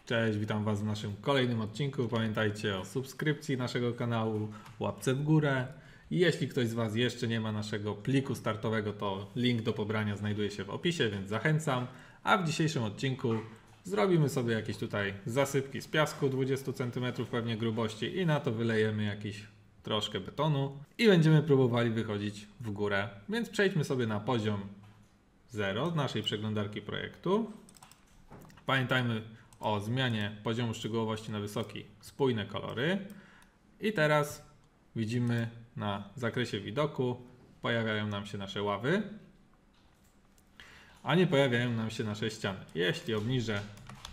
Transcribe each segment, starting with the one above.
Cześć, witam Was w naszym kolejnym odcinku. Pamiętajcie o subskrypcji naszego kanału, łapce w górę. I jeśli ktoś z Was jeszcze nie ma naszego pliku startowego, to link do pobrania znajduje się w opisie, więc zachęcam. A w dzisiejszym odcinku zrobimy sobie jakieś tutaj zasypki z piasku 20 cm pewnie grubości i na to wylejemy jakiś troszkę betonu i będziemy próbowali wychodzić w górę. Więc przejdźmy sobie na poziom 0 z naszej przeglądarki projektu. Pamiętajmy o zmianie poziomu szczegółowości na wysoki, spójne kolory. I teraz widzimy na zakresie widoku pojawiają nam się nasze ławy, a nie pojawiają nam się nasze ściany. Jeśli obniżę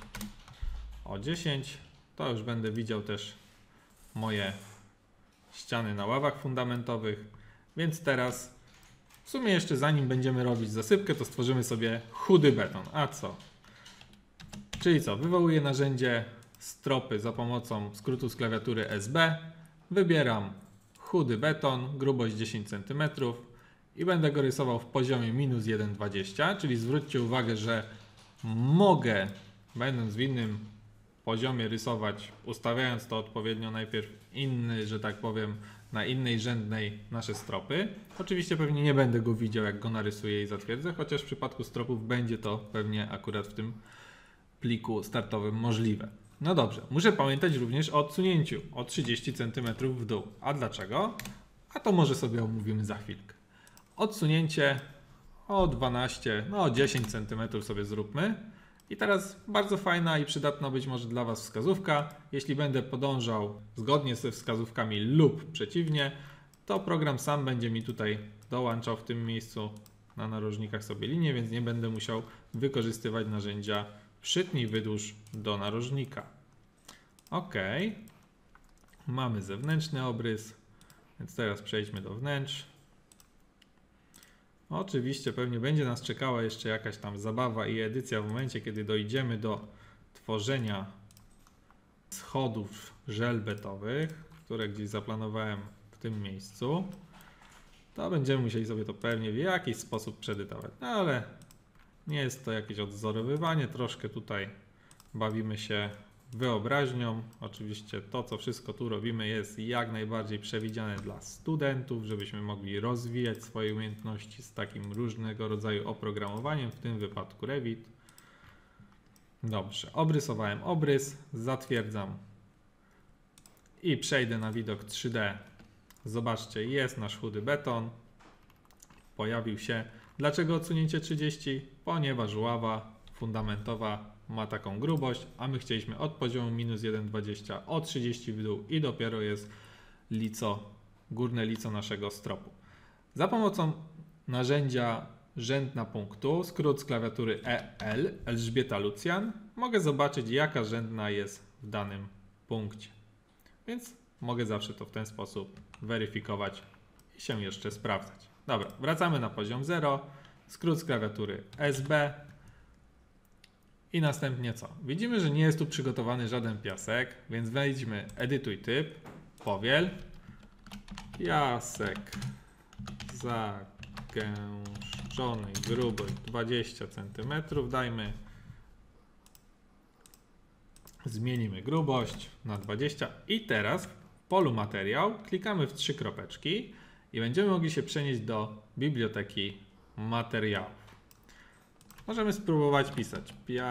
o 10, to już będę widział też moje ściany na ławach fundamentowych. Więc teraz w sumie jeszcze zanim będziemy robić zasypkę, to stworzymy sobie chudy beton. A co? Czyli co? Wywołuję narzędzie stropy za pomocą skrótu z klawiatury SB. Wybieram chudy beton, grubość 10 cm i będę go rysował w poziomie minus 1,20, czyli zwróćcie uwagę, że mogę, będąc w innym poziomie, rysować, ustawiając to odpowiednio najpierw inny, że tak powiem, na innej rzędnej nasze stropy. Oczywiście pewnie nie będę go widział, jak go narysuję i zatwierdzę, chociaż w przypadku stropów będzie to pewnie akurat w tym pliku startowym możliwe. No dobrze, muszę pamiętać również o odsunięciu o 30 cm w dół. A dlaczego? A to może sobie omówimy za chwilkę. Odsunięcie o 12, no o 10 cm sobie zróbmy. I teraz bardzo fajna i przydatna być może dla Was wskazówka. Jeśli będę podążał zgodnie ze wskazówkami lub przeciwnie, to program sam będzie mi tutaj dołączał w tym miejscu na narożnikach sobie linię, więc nie będę musiał wykorzystywać narzędzia przytnij wydłuż do narożnika. OK. Mamy zewnętrzny obrys, więc teraz przejdźmy do wnętrz. Oczywiście pewnie będzie nas czekała jeszcze jakaś tam zabawa i edycja w momencie, kiedy dojdziemy do tworzenia schodów żelbetowych, które gdzieś zaplanowałem w tym miejscu. To będziemy musieli sobie to pewnie w jakiś sposób przeedytować. No ale nie jest to jakieś odwzorowywanie, troszkę tutaj bawimy się wyobraźnią. Oczywiście to, co wszystko tu robimy, jest jak najbardziej przewidziane dla studentów, żebyśmy mogli rozwijać swoje umiejętności z takim różnego rodzaju oprogramowaniem, w tym wypadku Revit. Dobrze, obrysowałem obrys, zatwierdzam i przejdę na widok 3D. Zobaczcie, jest nasz chudy beton. Pojawił się. Dlaczego odsunięcie 30? Ponieważ ława fundamentowa ma taką grubość, a my chcieliśmy od poziomu minus 1,20 o 30 w dół i dopiero jest lico, górne lico naszego stropu. Za pomocą narzędzia rzędna punktu, skrót z klawiatury EL, Elżbieta Lucjan, mogę zobaczyć, jaka rzędna jest w danym punkcie. Więc mogę zawsze to w ten sposób weryfikować i się jeszcze sprawdzać. Dobra, wracamy na poziom 0, skrót z klawiatury SB i następnie co? Widzimy, że nie jest tu przygotowany żaden piasek, więc wejdźmy edytuj typ, powiel, piasek zagęszczony, grubość 20 cm, dajmy, zmienimy grubość na 20 i teraz w polu materiał klikamy w 3 kropeczki i będziemy mogli się przenieść do biblioteki materiałów. Możemy spróbować pisać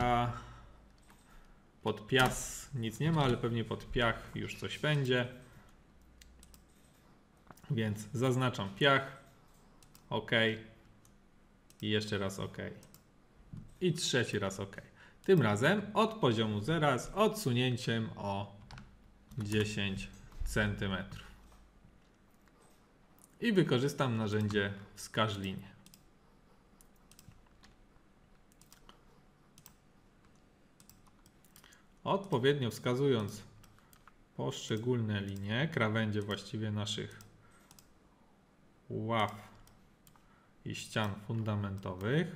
pod pias nic nie ma, ale pewnie pod piach już coś będzie. Więc zaznaczam piach, OK i jeszcze raz OK. I trzeci raz OK. Tym razem od poziomu 0 z odsunięciem o 10 cm. I wykorzystam narzędzie wskaż linię. Odpowiednio wskazując poszczególne linie, krawędzie właściwie naszych ław i ścian fundamentowych.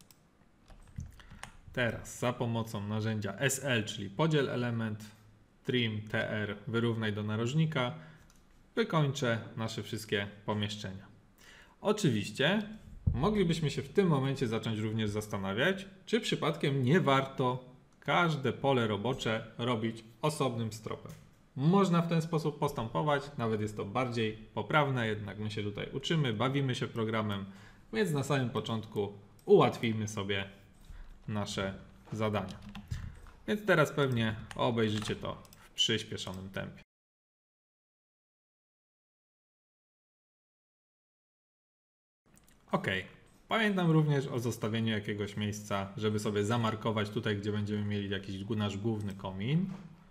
Teraz za pomocą narzędzia SL, czyli podziel element, trim, TR, wyrównaj do narożnika, wykończę nasze wszystkie pomieszczenia. Oczywiście moglibyśmy się w tym momencie zacząć również zastanawiać, czy przypadkiem nie warto każde pole robocze robić osobnym stropem. Można w ten sposób postępować, nawet jest to bardziej poprawne, jednak my się tutaj uczymy, bawimy się programem, więc na samym początku ułatwimy sobie nasze zadania. Więc teraz pewnie obejrzycie to w przyspieszonym tempie. Ok. Pamiętam również o zostawieniu jakiegoś miejsca, żeby sobie zamarkować tutaj, gdzie będziemy mieli jakiś nasz główny komin.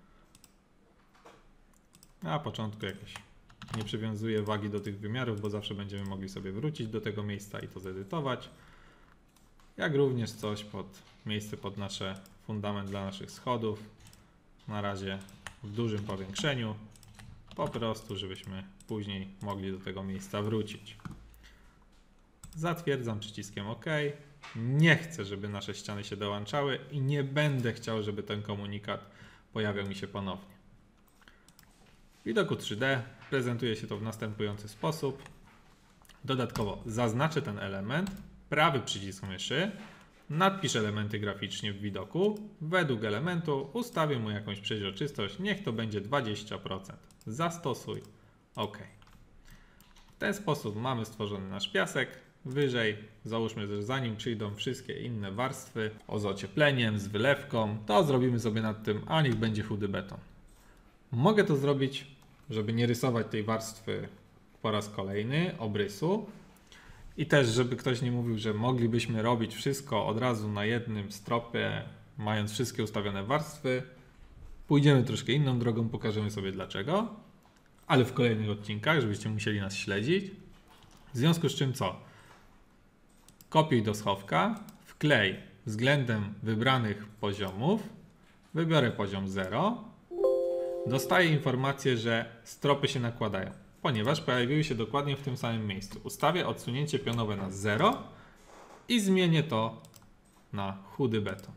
Na początku jakieś nie przywiązuję wagi do tych wymiarów, bo zawsze będziemy mogli sobie wrócić do tego miejsca i to zedytować. Jak również coś miejsce pod nasze fundament dla naszych schodów. Na razie w dużym powiększeniu. Po prostu, żebyśmy później mogli do tego miejsca wrócić. Zatwierdzam przyciskiem OK. Nie chcę, żeby nasze ściany się dołączały i nie będę chciał, żeby ten komunikat pojawiał mi się ponownie. W widoku 3D prezentuje się to w następujący sposób. Dodatkowo zaznaczę ten element, prawy przycisk myszy, nadpiszę elementy graficznie w widoku, według elementu ustawię mu jakąś przeźroczystość, niech to będzie 20%. Zastosuj OK. W ten sposób mamy stworzony nasz piasek. Wyżej, załóżmy, że zanim przyjdą wszystkie inne warstwy z ociepleniem, z wylewką, to zrobimy sobie nad tym, a niech będzie chudy beton. Mogę to zrobić, żeby nie rysować tej warstwy po raz kolejny, obrysu. I też, żeby ktoś nie mówił, że moglibyśmy robić wszystko od razu na jednym stropie, mając wszystkie ustawione warstwy. Pójdziemy troszkę inną drogą, pokażemy sobie dlaczego, ale w kolejnych odcinkach, żebyście musieli nas śledzić. W związku z czym co? Kopiuj do schowka, wklej względem wybranych poziomów, wybiorę poziom 0, dostaję informację, że stropy się nakładają, ponieważ pojawiły się dokładnie w tym samym miejscu. Ustawię odsunięcie pionowe na 0 i zmienię to na chudy beton.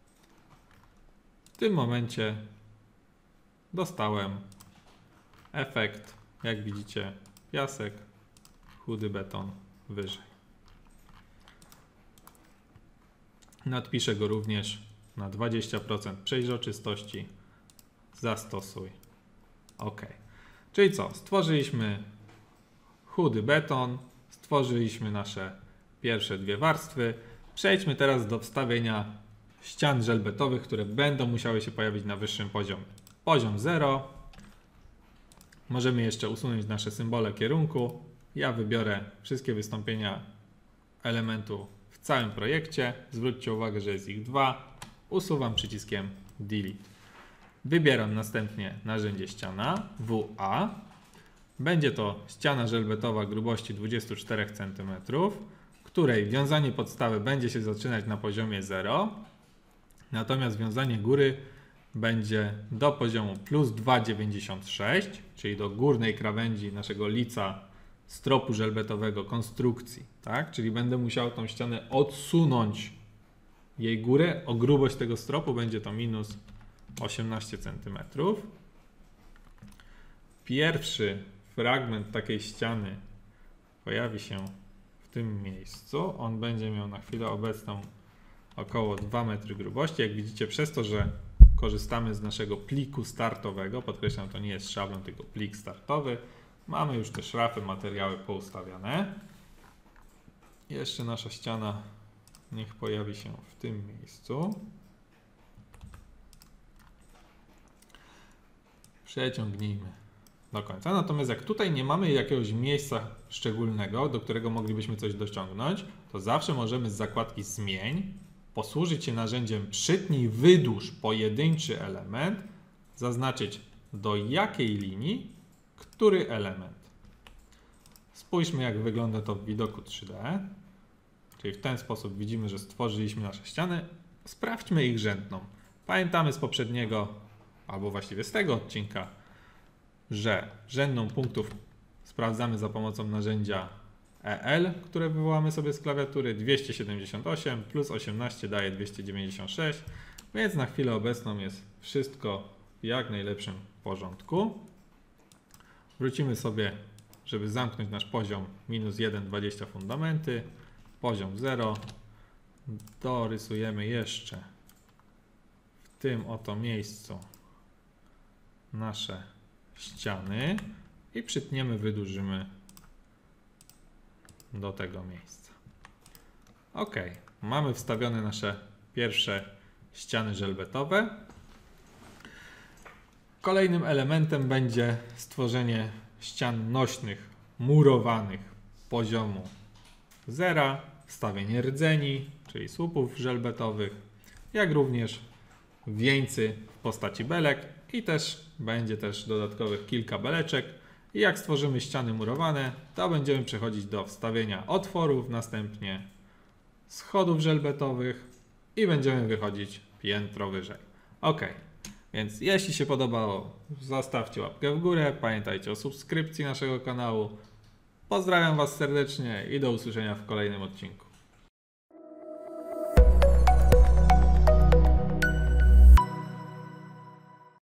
W tym momencie dostałem efekt, jak widzicie, piasek, chudy beton wyżej. Nadpiszę go również na 20% przejrzystości. Zastosuj OK. Czyli co? Stworzyliśmy chudy beton, stworzyliśmy nasze pierwsze dwie warstwy. Przejdźmy teraz do wstawienia ścian żelbetowych, które będą musiały się pojawić na wyższym poziomie. Poziom 0. Możemy jeszcze usunąć nasze symbole kierunku. Ja wybiorę wszystkie wystąpienia elementu w całym projekcie. Zwróćcie uwagę, że jest ich 2. Usuwam przyciskiem Delete. Wybieram następnie narzędzie ściana WA. Będzie to ściana żelbetowa grubości 24 cm, której wiązanie podstawy będzie się zaczynać na poziomie 0. Natomiast wiązanie góry będzie do poziomu plus 2,96, czyli do górnej krawędzi naszego lica stropu żelbetowego konstrukcji. Tak? Czyli będę musiał tą ścianę odsunąć jej górę. O grubość tego stropu będzie to minus 18 cm. Pierwszy fragment takiej ściany pojawi się w tym miejscu. On będzie miał na chwilę obecną około 2 metry grubości. Jak widzicie, przez to, że korzystamy z naszego pliku startowego, podkreślam, to nie jest szablon, tylko plik startowy, mamy już te szrafy, materiały poustawiane. Jeszcze nasza ściana niech pojawi się w tym miejscu. Przeciągnijmy do końca. Natomiast jak tutaj nie mamy jakiegoś miejsca szczególnego, do którego moglibyśmy coś dociągnąć, to zawsze możemy z zakładki Zmień posłużyć się narzędziem Przytnij, wydłuż pojedynczy element, zaznaczyć do jakiej linii, który element. Spójrzmy, jak wygląda to w widoku 3D. Czyli w ten sposób widzimy, że stworzyliśmy nasze ściany. Sprawdźmy ich rzędną. Pamiętamy z poprzedniego, albo właściwie z tego odcinka, że rzędną punktów sprawdzamy za pomocą narzędzia EL, które wywołamy sobie z klawiatury. 278 plus 18 daje 296, więc na chwilę obecną jest wszystko w jak najlepszym porządku. Wrócimy sobie, żeby zamknąć nasz poziom minus 1,20 fundamenty, poziom 0. Dorysujemy jeszcze w tym oto miejscu nasze ściany i przytniemy, wydłużymy do tego miejsca. Ok, mamy wstawione nasze pierwsze ściany żelbetowe. Kolejnym elementem będzie stworzenie ścian nośnych, murowanych poziomu 0, wstawienie rdzeni, czyli słupów żelbetowych, jak również wieńcy w postaci belek i też będzie dodatkowych kilka beleczek. I jak stworzymy ściany murowane, to będziemy przechodzić do wstawienia otworów, następnie schodów żelbetowych i będziemy wychodzić piętro wyżej. Ok, więc jeśli się podobało, zostawcie łapkę w górę, pamiętajcie o subskrypcji naszego kanału. Pozdrawiam Was serdecznie i do usłyszenia w kolejnym odcinku.